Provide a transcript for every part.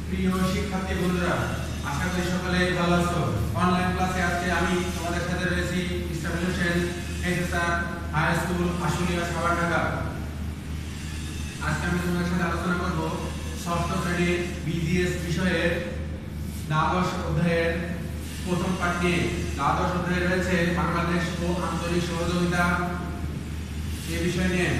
প্রিয় শিক্ষার্থী বন্ধুরা, আশা করি সকলে ভালো আছো। অনলাইন ক্লাসে আজকে আমি তোমাদের সাথে রয়েছি Israfil Hossain, SSR high school, Ashulia, Savar, Dhaka. আজকে আমি তোমাদের সাথে আলোচনা করব ষষ্ঠ শ্রেণীর বিজিএস বিষয়ের দ্বাদশ অধ্যায়ের প্রথম পাঠ নিয়ে। দ্বাদশ অধ্যায়ে রয়েছে বাংলাদেশ ও আঞ্চলিক সহযোগিতা এই বিষয় নিয়ে।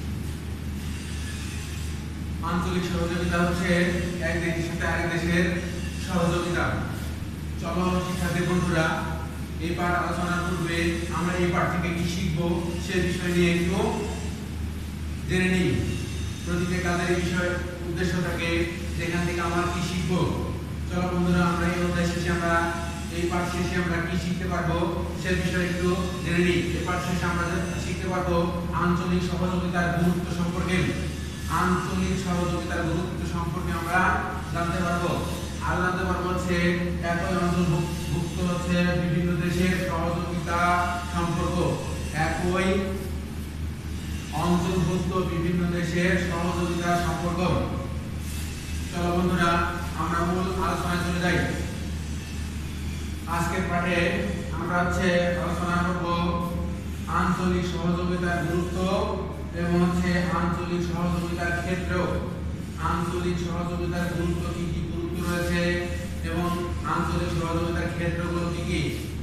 আঞ্চলিক সহযোগিতা হচ্ছে এক দেশের সাথে আরেক দেশের সহযোগিতা। চলো শিক্ষার্থী বন্ধুরা, এই পাঠ আলোচনার পূর্বে আমরা এই পাঠ থেকে কি শিখবো সে বিষয় নিয়ে একটু জেনে নিই। প্রতিটা কাজের বিষয় উদ্দেশ্য থাকে যেখান থেকে আমরা কি শিখবো। চলো বন্ধুরা, আমরা এই অধ্যায় শেষে এই পাঠ শেষে আমরা কি শিখতে পারবো সে বিষয়ে একটু জেনে নিই। এই পাঠ শেষে আমরা শিখতে পারবো আঞ্চলিক সহযোগিতার গুরুত্ব সম্পর্কে। আঞ্চলিক সহযোগিতার গুরুত্ব সম্পর্কে আমরা জানতে পারবো। আর জানতে পারবো হচ্ছে একই অঞ্চলভুক্ত হচ্ছে বিভিন্ন দেশের সহযোগিতা সম্পর্ক। একই অঞ্চলভুক্ত বিভিন্ন দেশের সহযোগিতা সম্পর্ক। চলো বন্ধুরা, আমরা মূল আলোচনায় চলে যাই। আজকের পাঠে আমরা আলোচনা করব আঞ্চলিক সহযোগিতার গুরুত্ব এবং আঞ্চলিক সহযোগিতার ক্ষেত্র। আঞ্চলিক সহযোগিতার গুরুত্ব কি কি গুরুত্ব রয়েছে এবং আঞ্চলিক সহযোগিতার ক্ষেত্রগুলো কি কি।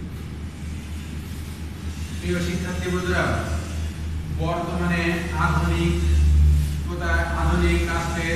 প্রিয় শিক্ষার্থী বন্ধুরা, বর্তমানে আধুনিক রাষ্ট্রে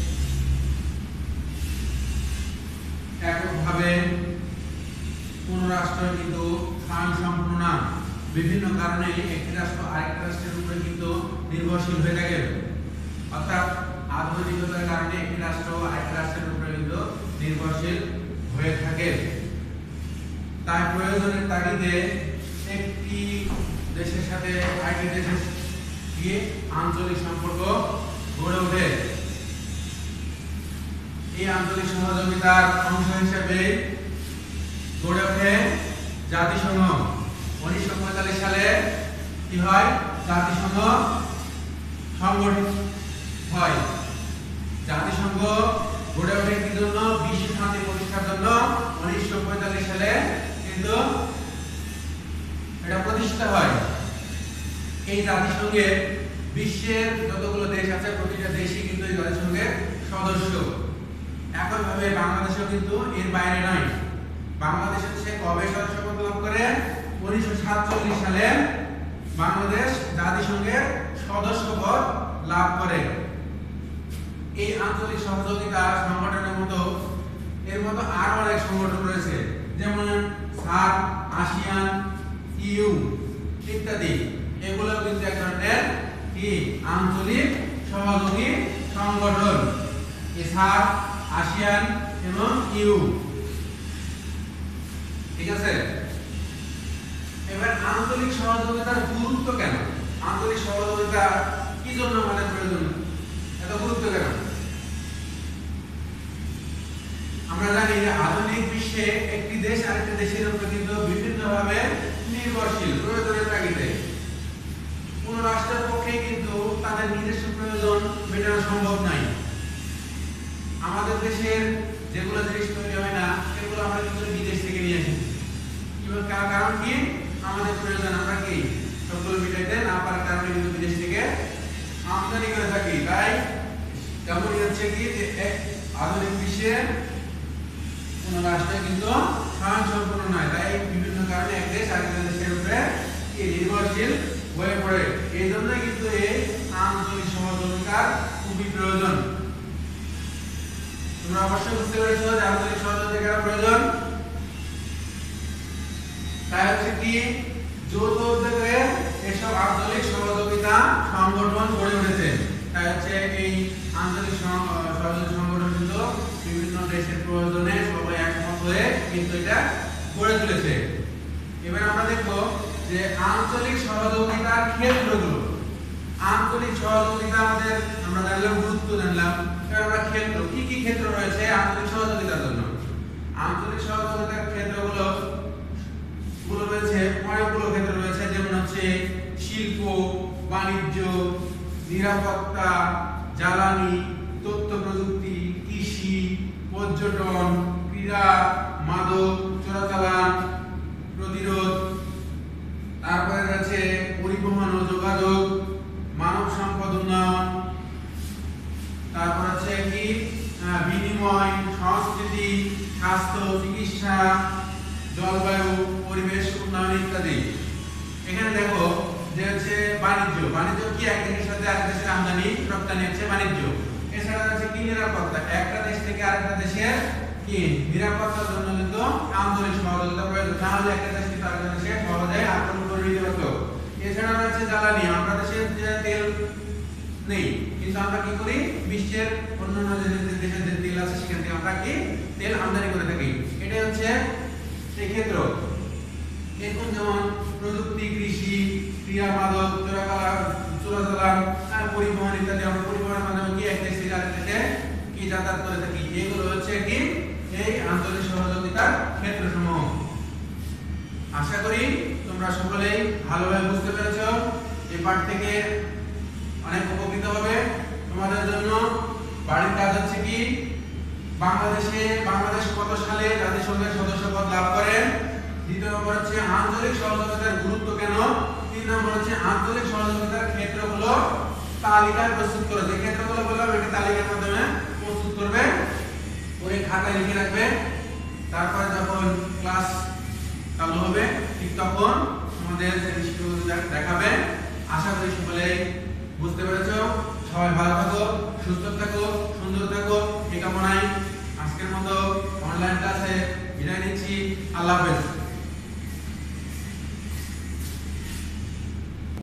এককভাবে কোন রাষ্ট্র কিন্তু স্বয়ংসম্পূর্ণ না। বিভিন্ন কারণে একটি রাষ্ট্র আরেকটি রাষ্ট্রের উপরে কিন্তু নির্ভরশীল হয়ে থাকে। অর্থাৎ আধুনিকতার কারণে একটি রাষ্ট্র আরেকটি রাষ্ট্রের উপরে কিন্তু নির্ভরশীল হয়ে থাকে। তাই প্রয়োজনের তাগিদে একটি দেশের সাথে আরেকটি দেশের গিয়ে আঞ্চলিক সম্পর্ক গড়ে ওঠে। এই আঞ্চলিক সহযোগিতার অংশ হিসেবে গড়ে ওঠে জাতিসংঘ। 1945 সালে কি হয়? জাতিসংঘ সংগঠিত হয়। জাতিসংঘ গড়ে ওঠে কি জন্য? বিশ্ব শান্তি প্রতিষ্ঠার জন্য। 1945 সালে কিন্তু এটা প্রতিষ্ঠা হয়। এই জাতিসংঘে বিশ্বের যতগুলো দেশ আছে প্রতিটা দেশই কিন্তু এই জাতিসংঘের সদস্য। একইভাবে বাংলাদেশও কিন্তু এর বাইরে নয়। বাংলাদেশ কবে সদস্যপদ লাভ করে? 1947 সালে বাংলাদেশ জাতিসংঘের সদস্যপদ লাভ করে। এই আঞ্চলিক সহযোগিতা সংগঠনের মতো এর মতো আরো অনেক সংগঠন রয়েছে, যেমন সার্ক, আসিয়ান, ইউ ইত্যাদি। এগুলো কিন্তু এক ধরনের কি আঞ্চলিক সহযোগী সংগঠন। এই সার্ক, আসিয়ান এবং ইউ, ঠিক আছে। এবার আঞ্চলিক সহযোগিতার গুরুত্ব কেন? আঞ্চলিক সহযোগিতা কি জন্য আমাদের প্রয়োজন, এত গুরুত্ব কেন? আমরা জানি যে আধুনিক বিশ্বে একটি দেশ আরেকটি দেশের উপর কিন্তু বিভিন্নভাবে নির্ভরশীল। প্রয়োজনের তাগিদে কোন রাষ্ট্রের পক্ষে কিন্তু তাদের নিজস্ব প্রয়োজন মেটানো সম্ভব নয়। আমাদের দেশের যেগুলো জিনিস তৈরি হয় না সেগুলো আমরা কিন্তু বিদেশ থেকে নিয়ে আসি। কারণ কি? আমাদের প্রয়োজন আমরা কি সবগুলো মিটাইতে না পারার কারণে কিন্তু বিদেশ থেকে আমদানি করে থাকি। তাই তেমনই হচ্ছে কি যে আধুনিক বিশ্বে কোন রাষ্ট্র কিন্তু স্বয়ংসম্পূর্ণ নয়। তাই বিভিন্ন কারণে এক দেশ আরেক দেশের উপরে নির্ভরশীল হয়ে পড়ে। এই জন্য কিন্তু এই আঞ্চলিক সহযোগিতার খুবই প্রয়োজন। তোমরা অবশ্যই বুঝতে পেরেছো যে আঞ্চলিক সহযোগিতার প্রয়োজন। তাই হচ্ছে কি যৌথ উদ্যোগে এসব আঞ্চলিক সহযোগিতা সংগঠন গড়ে উঠেছে। তাই হচ্ছে এই আঞ্চলিক সহযোগী সংগঠন কিন্তু বিভিন্ন দেশের প্রয়োজনে সবাই একমত হয়ে কিন্তু এটা গড়ে তুলেছে। এবার আমরা দেখবো যে আঞ্চলিক সহযোগিতার ক্ষেত্রগুলো। আঞ্চলিক সহযোগিতা আমরা জানলাম, গুরুত্ব জানলাম। এবার আমরা ক্ষেত্র, কি কি ক্ষেত্র রয়েছে আঞ্চলিক সহযোগিতার জন্য। আঞ্চলিক সহযোগিতার ক্ষেত্রগুলো রয়েছে অনেকগুলো ক্ষেত্র রয়েছে, যেমন শিল্প, বাণিজ্য, নিরাপত্তা, জ্বালানি, তথ্য প্রযুক্তি, কৃষি, পর্যটন, ক্রীড়া, মাদক চোরাচালান প্রতিরোধ, তারপরে রয়েছে পরিবহন ও যোগাযোগ, মানব সম্পদ উন্নয়ন, তারপর হচ্ছে কি বিনিময়, সংস্কৃতি, স্বাস্থ্য, চিকিৎসা, জলবায়ু, পরিবেশ উন্নয়ন ইত্যাদি। এখানে দেখো যে হচ্ছে বাণিজ্য। বাণিজ্য কি এক দেশের সাথে আরেক দেশের আমদানি রপ্তানি হচ্ছে বাণিজ্য। এছাড়া আছে কি নিরাপত্তা, একটা দেশ থেকে আরেকটা দেশের কি নিরাপত্তার জন্য কিন্তু আন্তরিক সহযোগিতা প্রয়োজন, না হলে একটা দেশ কিন্তু আরেকটা দেশে সহজে আক্রমণ করে দিতে পারতো। এছাড়া রয়েছে জ্বালানি, আমরা দেশের যে তেল নেই কিন্তু আমরা কি করি বিশ্বের অন্যান্য দেশের যে তেল আছে সেখান থেকে আমরা কি তেল আমদানি করে থাকি। এটাই হচ্ছে সেই ক্ষেত্র। এখন যেমন প্রযুক্তি, কৃষি, ক্রীড়া, মাদক চোরাচালান, পরিবহন ইত্যাদি। আমরা পরিবহনের মাধ্যমে কি এক দেশ থেকে আরেক দেশে কি যাতায়াত করে থাকি। এগুলো হচ্ছে কি এই আন্তর্জাতিক সহযোগিতার ক্ষেত্রসমূহ। আশা করি তোমরা সকলেই ভালোভাবে বুঝতে পেরেছো। এই পাঠ থেকে অনেক উপকৃত হবে। তোমাদের জন্য বাড়ির কাজ হচ্ছে কি বাংলাদেশ কত সালে জাতিসংঘের সদস্যপদ লাভ করেন, দ্বিতীয় নম্বর হচ্ছে আঞ্চলিক সহযোগিতার গুরুত্ব কেন, তিন নম্বর হচ্ছে আঞ্চলিক সহযোগিতার ক্ষেত্রগুলো তালিকা প্রস্তুত করো। যে ক্ষেত্রগুলো বললাম একটা তালিকার মাধ্যমে প্রস্তুত করবে, ওই খাতায় লিখে রাখবে। তারপর যখন ক্লাস চালু হবে ঠিক তখন আমাদের শিক্ষক দেখাবে।